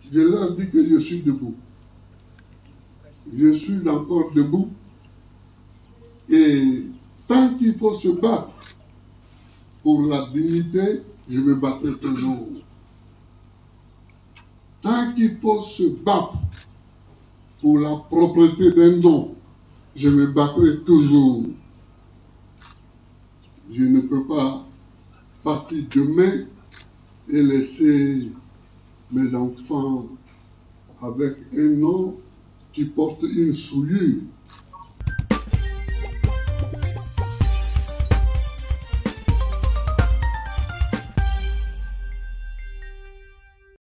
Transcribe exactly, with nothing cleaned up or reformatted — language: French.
Je leur dis que je suis debout. Je suis encore debout. Et tant qu'il faut se battre pour la dignité, je me battrai toujours. Tant qu'il faut se battre pour la propreté d'un nom, je me battrai toujours. Je ne peux pas partir demain et laisser mes enfants avec un nom qui porte une souillure.